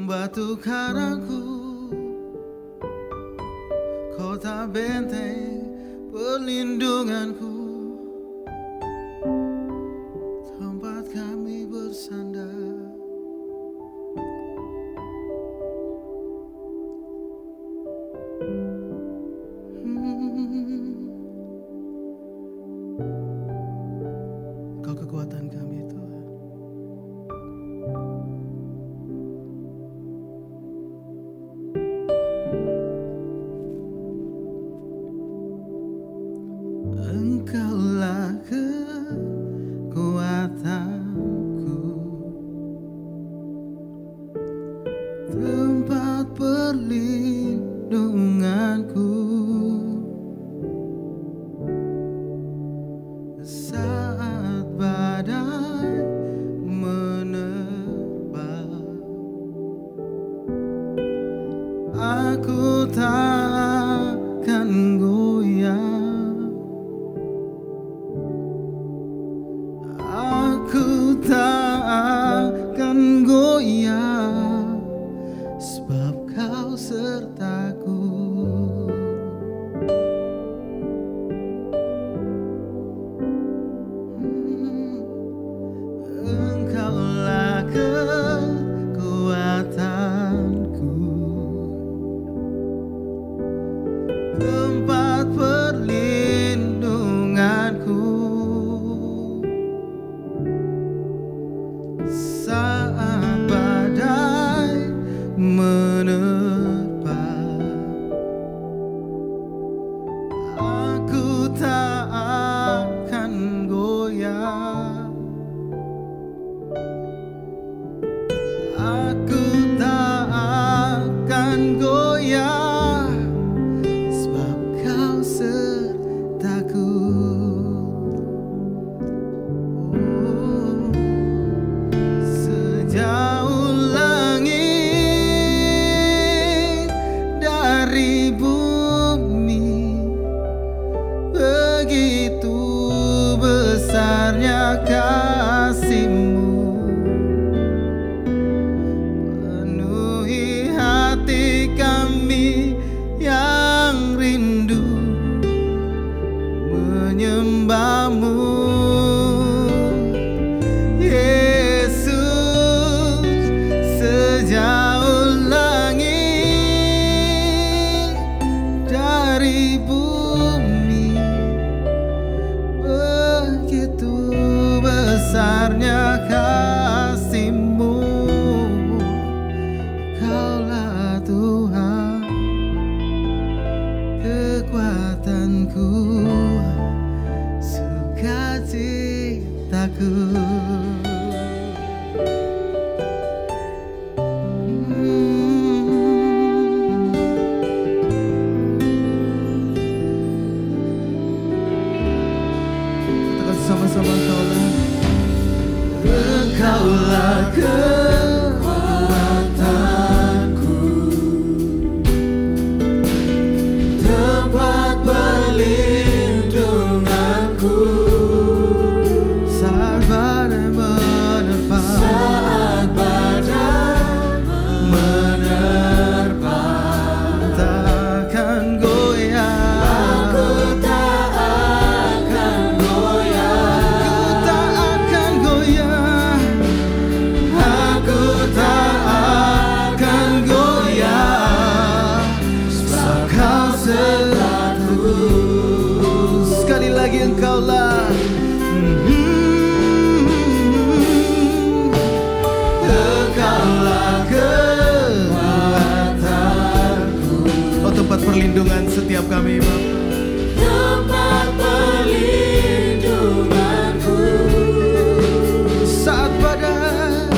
batu karangku, kota benteng perlindunganku, tempat kami bersandar. Kau kekuatan kami, Tuhan. Engkaulah kekuatanku, tempat perlindunganku, saat badai menerpa. Aku takkan goyah, aku takkan goyah, sebab kau sertaku. Engkaulah kekuatanku, tempat perlindunganku, saat badai menerpa. Aku tak akan goyah, aku tak akan goyah, sebab kau sertaku. Sejauh langit dari bumi, begitu besarnya kasih-Mu, penuhi hati kami yang rindu menyembah-Mu. Yesus, sejauh langit dari bumi, begitu besarnya kasih-Mu. Kaulah Tuhan, kekuatanku, sukacitaku. Katakan sama-sama, Engkaulah kekuatanku, tempat perlindunganku, saat badai menerpa. Saat badai menerpa, takkan goyah. Aku tak akan goyah, aku tak akan goyah, aku tak akan goyah, sebab kau sertaku. Sekali lagi, Engkaulah Engkaulah kekuatanku, oh tempat perlindungan setiap kami, Bapa. Tempat perlindunganku, saat badai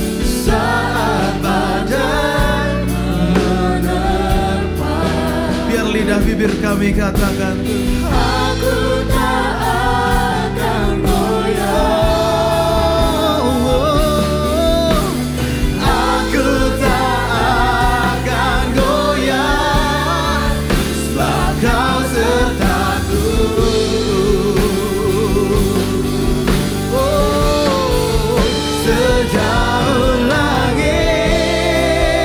menerpa. Biar lidah bibir kami katakan, aku tak akan goyah. Aku tak akan goyah, sebab kau sertaku. Sejauh langit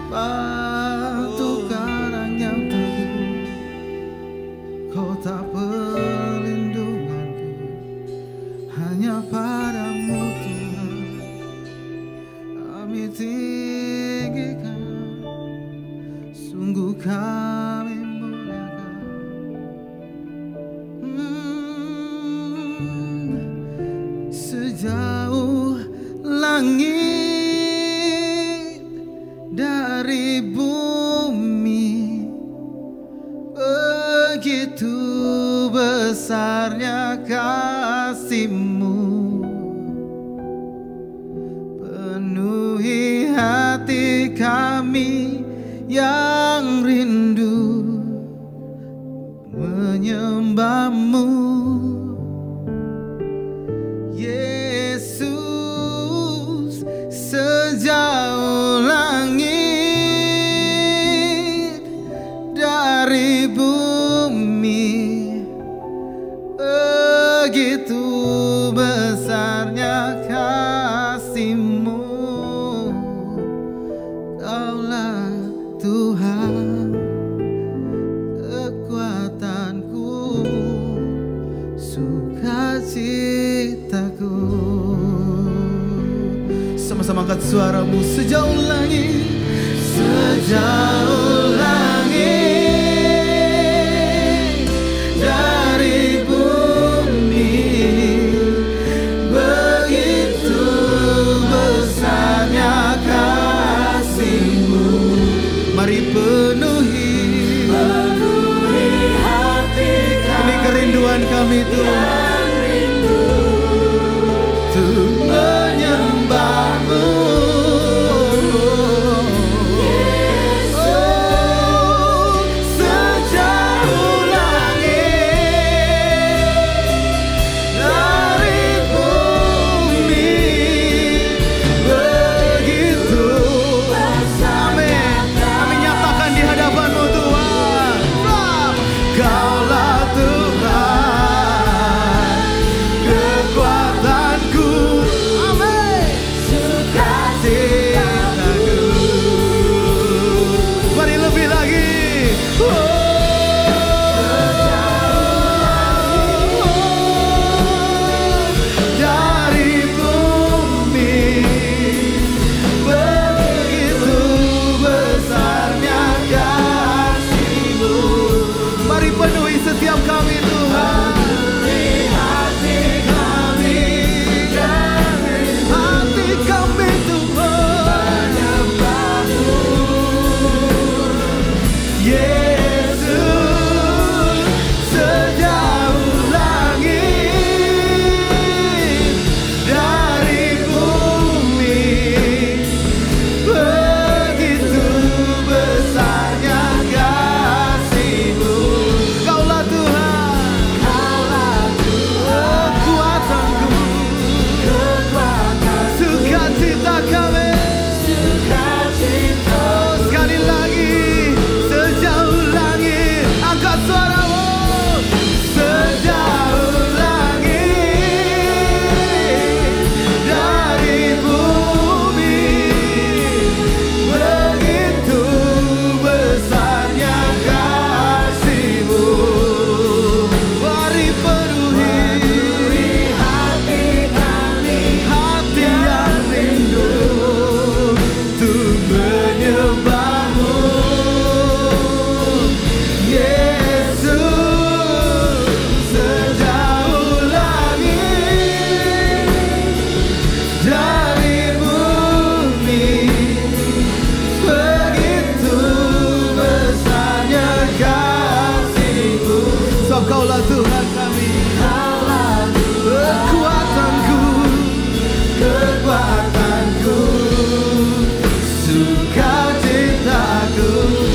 batu karang yang teguh, kota perlindunganku, hanya padamu Tuhan kami tinggikan, sungguh kami muliakan. Sejauh langit dari bumi, begitu besarnya kasih-Mu, penuhi hati kami yang rindu menyembah-Mu. Yesus, sejauh langit dari bumi, begitu besarnya kasih-Mu. Kaulah Tuhan, kekuatanku, sukacitaku. Sama-sama angkat suaramu. Sejauh langit, sejauh langit dari bumi, begitu besarnya kasih-Mu. Mari penuhi hati kami. Ini kerinduan kami Tuhan, untuk menyembah-Mu. Sejauh langit dari bumi, begitu. Amin. Kami nyatakan di hadapan-Mu Tuhan, Kaulah Tuhan, kekuatanku, amin, sukacitaku. Mari lebih lagi. Dari bumi, begitu besarnya kasih-Mu. Mari penuhi setiap kami Tuhan. Hati kami, hati kami Tuhan, menyembah-Mu. Yesus, sejauh langit dari bumi, begitu besarnya kasih-Mu. Kaulah Tuhan, kekuatanku, sukacita kami. Oh, sekali lagi, sejauh langit, angkat suaramu. Sejauh langit dari bumi, begitu besarnya kasih-Mu. Mari penuhi hati kami, hati yang rindu untuk menyembah-Mu. Yesus, sejauh langit dari bumi, begitu besarnya kasih-Mu. So Kaulah Tuhan kami, kekuatanku, kekuatanku, sukacitaku.